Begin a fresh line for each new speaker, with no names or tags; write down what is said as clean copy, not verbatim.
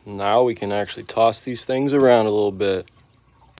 Now we can actually toss these things around a little bit.